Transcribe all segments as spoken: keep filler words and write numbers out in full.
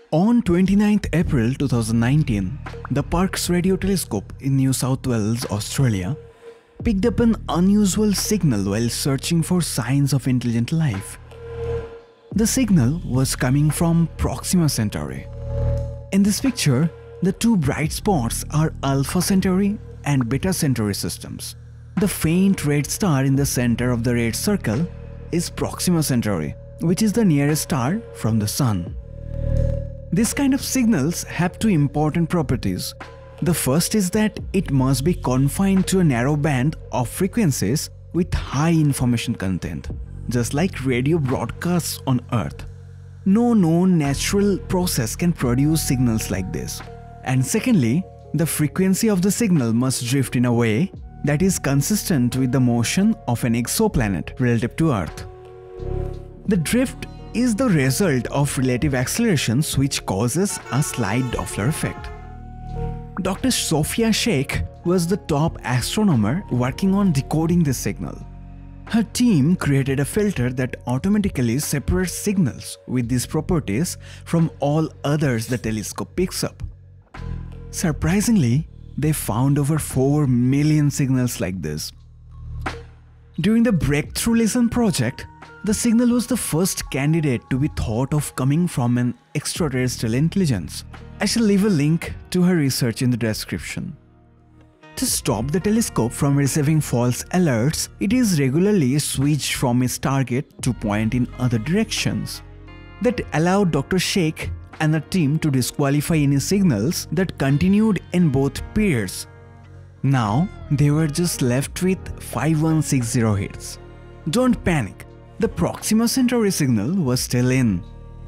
On twenty-ninth April two thousand nineteen, the Parkes Radio Telescope in New South Wales, Australia, picked up an unusual signal while searching for signs of intelligent life. The signal was coming from Proxima Centauri. In this picture, the two bright spots are Alpha Centauri and Beta Centauri systems. The faint red star in the center of the red circle is Proxima Centauri, which is the nearest star from the Sun. This kind of signals have two important properties. The first is that it must be confined to a narrow band of frequencies with high information content, just like radio broadcasts on Earth. No known natural process can produce signals like this. And secondly, the frequency of the signal must drift in a way that is consistent with the motion of an exoplanet relative to Earth. The drift is the result of relative accelerations which causes a slight Doppler effect. Doctor Sophia Sheikh was the top astronomer working on decoding this signal. Her team created a filter that automatically separates signals with these properties from all others the telescope picks up. Surprisingly, they found over four million signals like this. During the Breakthrough Listen project, the signal was the first candidate to be thought of coming from an extraterrestrial intelligence. I shall leave a link to her research in the description. To stop the telescope from receiving false alerts, it is regularly switched from its target to point in other directions. That allowed Doctor Sheikh and the team to disqualify any signals that continued in both periods. Now, they were just left with five one six zero hits. Don't panic. The Proxima Centauri signal was still in.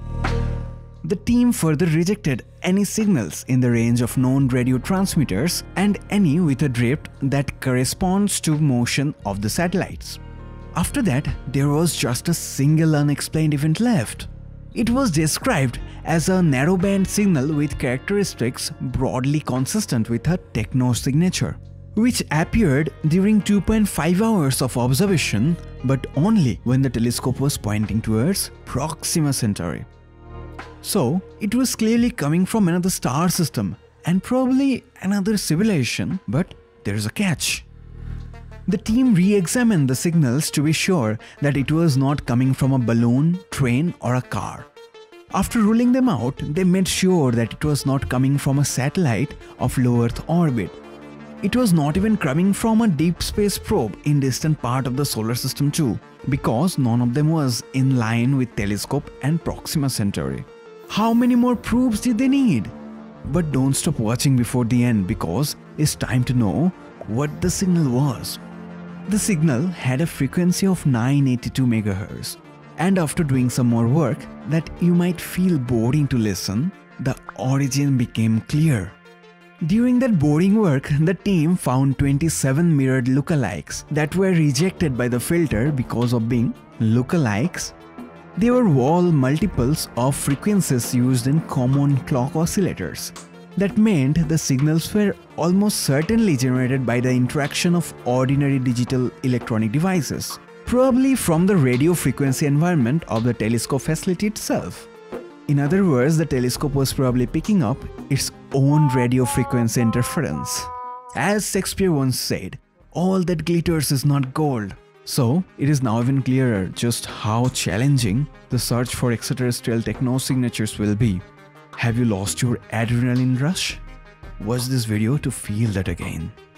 The team further rejected any signals in the range of known radio transmitters and any with a drift that corresponds to motion of the satellites. After that, there was just a single unexplained event left. It was described as a narrowband signal with characteristics broadly consistent with a technosignature, which appeared during two point five hours of observation, but only when the telescope was pointing towards Proxima Centauri. So, it was clearly coming from another star system and probably another civilization, but there is a catch. The team re-examined the signals to be sure that it was not coming from a balloon, train or a car. After ruling them out, they made sure that it was not coming from a satellite of low Earth orbit. It was not even coming from a deep space probe in distant part of the solar system too, because none of them was in line with telescope and Proxima Centauri. How many more proofs did they need? But don't stop watching before the end, because it's time to know what the signal was. The signal had a frequency of nine hundred eighty-two megahertz, and after doing some more work that you might feel boring to listen, the origin became clear. During that boring work, the team found twenty-seven mirrored lookalikes that were rejected by the filter because of being lookalikes. They were wall multiples of frequencies used in common clock oscillators. That meant the signals were almost certainly generated by the interaction of ordinary digital electronic devices, probably from the radio frequency environment of the telescope facility itself. In other words, the telescope was probably picking up its own radio frequency interference. As Shakespeare once said, all that glitters is not gold. So, it is now even clearer just how challenging the search for extraterrestrial technosignatures will be. Have you lost your adrenaline rush? Watch this video to feel that again.